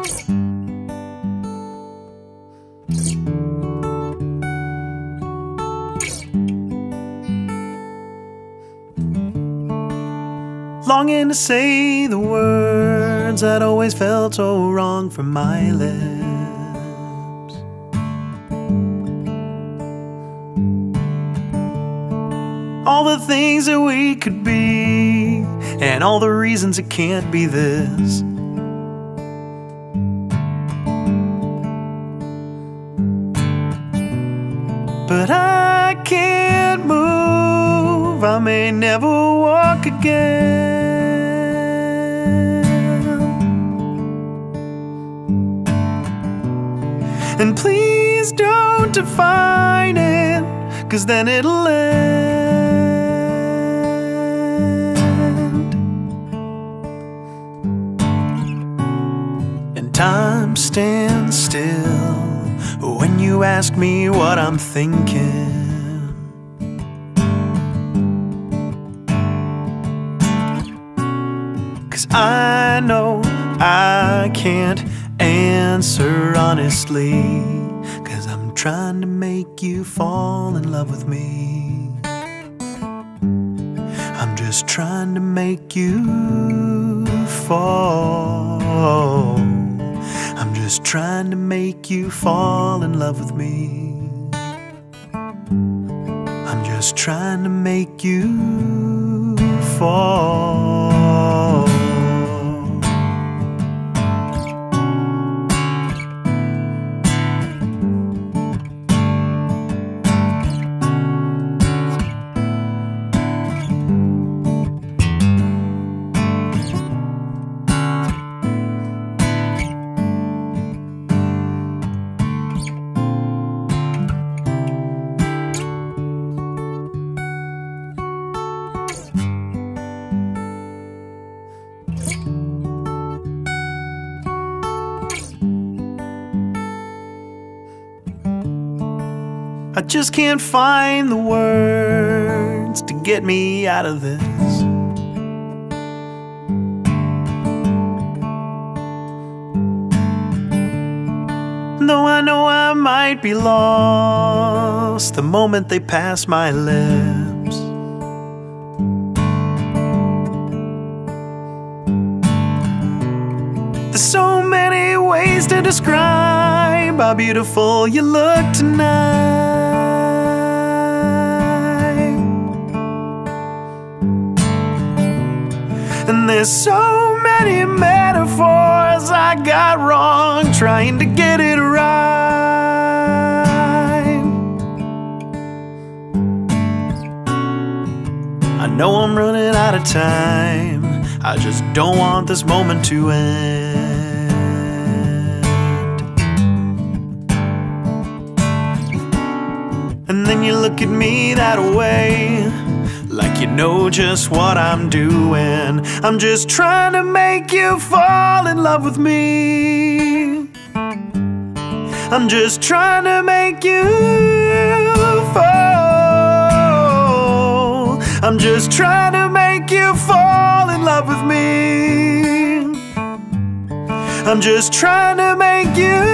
Longing to say the words that always felt so wrong from my lips. All the things that we could be, and all the reasons it can't be this. But I can't move, I may never walk again. And please don't define it, 'cause then it'll end. And time stands still when you ask me what I'm thinking. 'Cause I know I can't answer honestly, 'cause I'm trying to make you fall in love with me. I'm just trying to make you fall. I'm just trying to make you fall in love with me. I'm just trying to make you fall. I just can't find the words to get me out of this. Though I know I might be lost the moment they pass my lips. There's so many ways to describe how beautiful you look tonight. And there's so many metaphors I got wrong trying to get it right. I know I'm running out of time, I just don't want this moment to end. And then you look at me that way, like you know just what I'm doing. I'm just trying to make you fall in love with me. I'm just trying to make you fall. I'm just trying to make you fall in love with me. I'm just trying to make you